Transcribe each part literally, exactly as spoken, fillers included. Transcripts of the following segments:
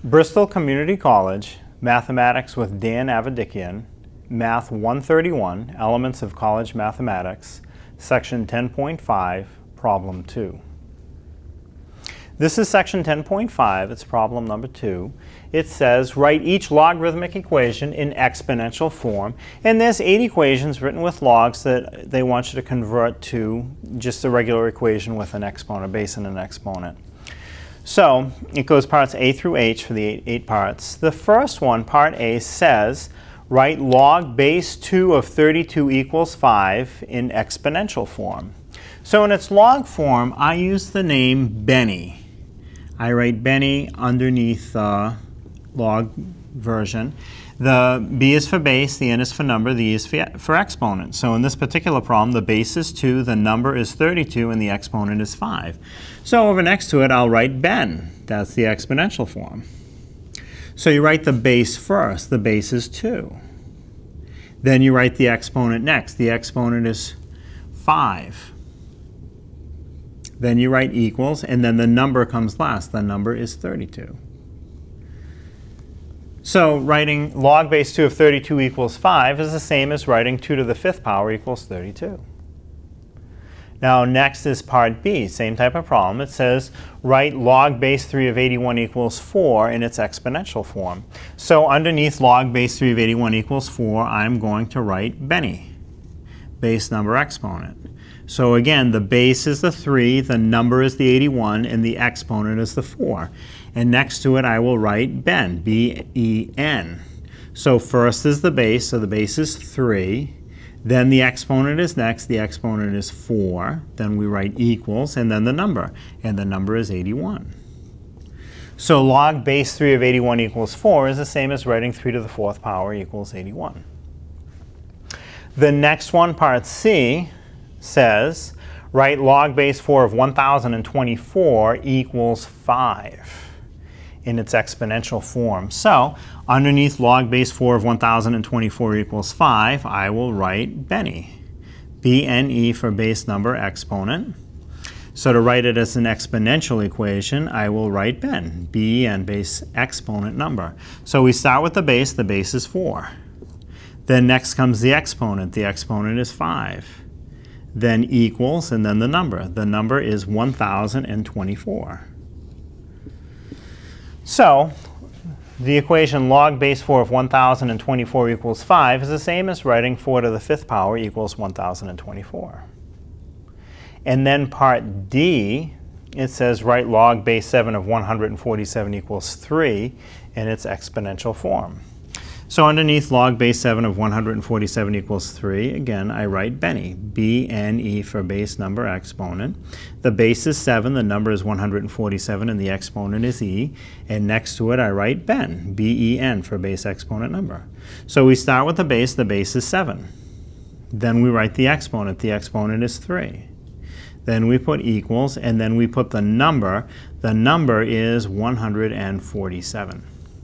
Bristol Community College, Mathematics with Dan Avedikian, Math one thirty-one, Elements of College Mathematics, Section ten point five, Problem two. This is Section ten point five, it's problem number two. It says, write each logarithmic equation in exponential form. And there's eight equations written with logs that they want you to convert to just a regular equation with an exponent, base and an exponent. So it goes parts A through H for the eight, eight parts. The first one, part A, says, write log base two of thirty-two equals five in exponential form. So in its log form, I use the name Benny. I write Benny underneath the log version. The B is for base, the N is for number, the E is for, for exponent. So in this particular problem, the base is two, the number is thirty-two, and the exponent is five. So over next to it, I'll write Ben. That's the exponential form. So you write the base first. The base is two. Then you write the exponent next. The exponent is five. Then you write equals, and then the number comes last. The number is thirty-two. So writing log base two of thirty-two equals five is the same as writing two to the fifth power equals thirty-two. Now next is part B, same type of problem. It says write log base three of eighty-one equals four in its exponential form. So underneath log base three of eighty-one equals four, I'm going to write Benny, base number exponent. So again, the base is the three, the number is the eighty-one, and the exponent is the four. And next to it, I will write Ben, B E N. So first is the base, so the base is three. Then the exponent is next, the exponent is four. Then we write equals, and then the number, and the number is eighty-one. So log base three of eighty-one equals four is the same as writing three to the fourth power equals eighty-one. The next one, part C, says write log base four of one thousand twenty-four equals five in its exponential form. So underneath log base four of one thousand twenty-four equals five, I will write Benny, B N E for base number exponent. So to write it as an exponential equation, I will write Ben, B E N, base exponent number. So we start with the base, the base is four. Then next comes the exponent, the exponent is five. Then equals, and then the number. The number is one thousand twenty-four. So the equation log base four of one thousand twenty-four equals five is the same as writing four to the fifth power equals one thousand twenty-four. And then part D, it says write log base seven of one hundred forty-seven equals three in its exponential form. So underneath log base seven of one hundred forty-seven equals three, again, I write Benny, B N E for base number exponent. The base is seven, the number is one hundred forty-seven, and the exponent is E. And next to it, I write Ben, B E N for base exponent number. So we start with the base, the base is seven. Then we write the exponent, the exponent is three. Then we put equals, and then we put the number. The number is one hundred forty-seven.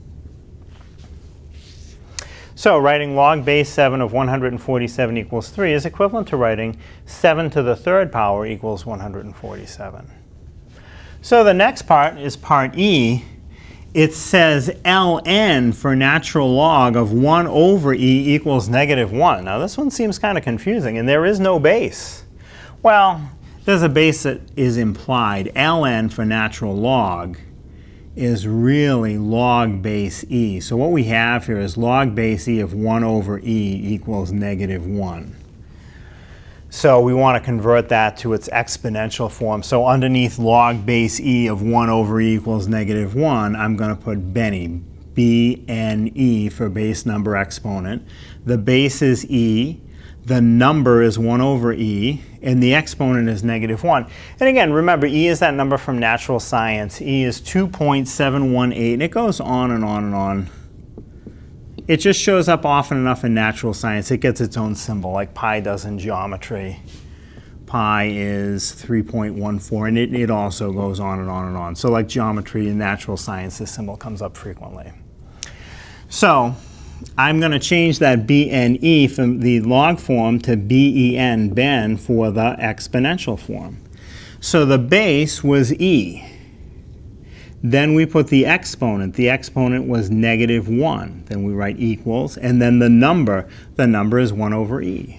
So writing log base seven of one hundred forty-seven equals three is equivalent to writing seven to the third power equals one hundred forty-seven. So the next part is part E. It says ln for natural log of one over E equals negative one. Now this one seems kind of confusing, and there is no base. Well, there's a base that is implied. Ln for natural log is really log base E. So what we have here is log base E of one over E equals negative one. So we want to convert that to its exponential form. So underneath log base E of one over E equals negative one, I'm going to put Benny, B N E for base number exponent. The base is E. The number is one over E, and the exponent is negative one. And again, remember, E is that number from natural science. E is two point seven one eight, and it goes on and on and on. It just shows up often enough in natural science. It gets its own symbol, like pi does in geometry. Pi is three point one four, and it, it also goes on and on and on. So like geometry and natural science, this symbol comes up frequently. So I'm going to change that B N E from the log form to B E N, Ben, for the exponential form. So the base was E. Then we put the exponent. The exponent was negative one. Then we write equals, and then the number. The number is one over e.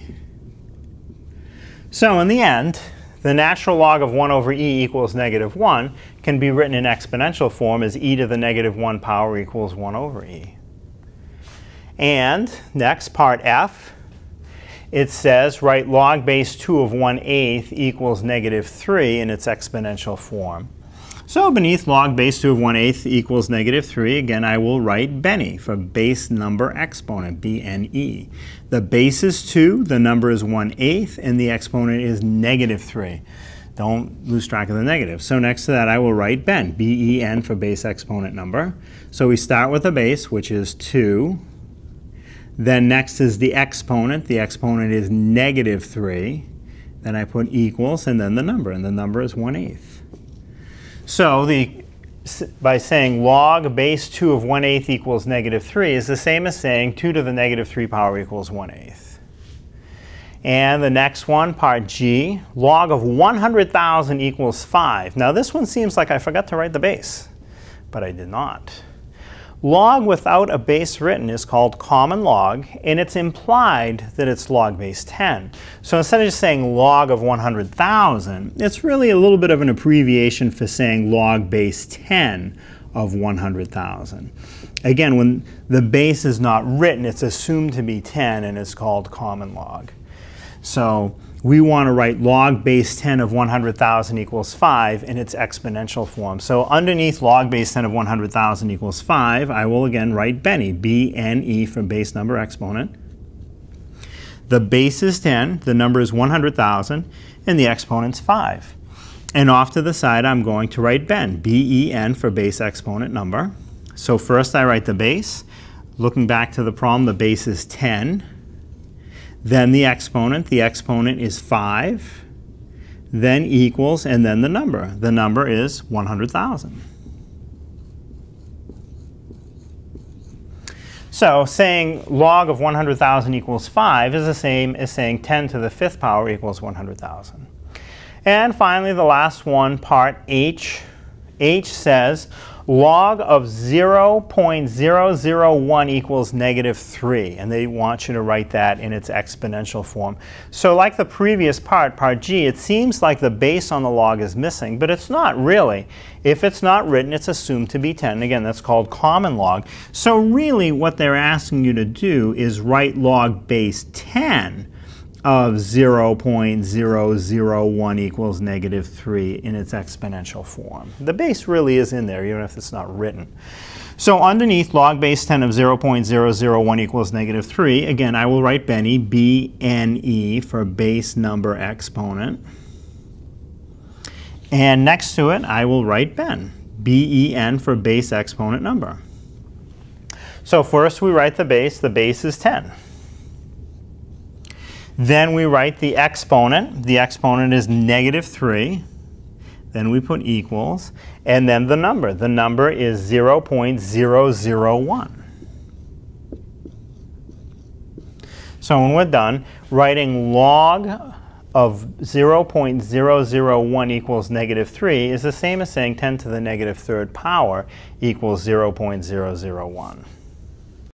So in the end, the natural log of one over e equals negative one can be written in exponential form as e to the negative one power equals one over e. And next, part F, it says write log base two of one eighth equals negative three in its exponential form. So beneath log base two of one eighth equals negative three, again, I will write Benny for base number exponent, B N E. The base is two, the number is one eighth, and the exponent is negative three. Don't lose track of the negative. So next to that, I will write Ben, B E N for base exponent number. So we start with the base, which is two. Then next is the exponent. The exponent is negative three. Then I put equals, and then the number, and the number is one eighth. So the, by saying log base two of one eighth equals negative three is the same as saying two to the negative three power equals one eighth. And the next one, part G, log of one hundred thousand equals five. Now this one seems like I forgot to write the base, but I did not. Log without a base written is called common log, and it's implied that it's log base ten. So instead of just saying log of one hundred thousand, it's really a little bit of an abbreviation for saying log base ten of one hundred thousand. Again, when the base is not written, it's assumed to be ten, and it's called common log. So we want to write log base ten of one hundred thousand equals five in its exponential form. So underneath log base ten of one hundred thousand equals five, I will again write Benny, B N E for base number exponent. The base is ten, the number is one hundred thousand, and the exponent's five. And off to the side, I'm going to write Ben, B E N for base exponent number. So first I write the base. Looking back to the problem, the base is ten. Then the exponent, the exponent is five, then equals, and then the number. The number is one hundred thousand. So saying log of one hundred thousand equals five is the same as saying ten to the fifth power equals one hundred thousand. And finally, the last one, part H. H says log of zero point zero zero one equals negative three, and they want you to write that in its exponential form. So like the previous part, part G, it seems like the base on the log is missing, but it's not really. If it's not written, it's assumed to be ten. Again, that's called common log. So really what they're asking you to do is write log base ten of zero point zero zero one equals negative three in its exponential form. The base really is in there, even if it's not written. So underneath log base ten of zero point zero zero one equals negative three, again, I will write Benny, B N E for base number exponent. And next to it, I will write Ben, B E N for base exponent number. So first we write the base. The base is ten. Then we write the exponent. The exponent is negative three. Then we put equals. And then the number. The number is zero point zero zero one. So when we're done, writing log of zero point zero zero one equals negative three is the same as saying ten to the negative third power equals zero point zero zero one.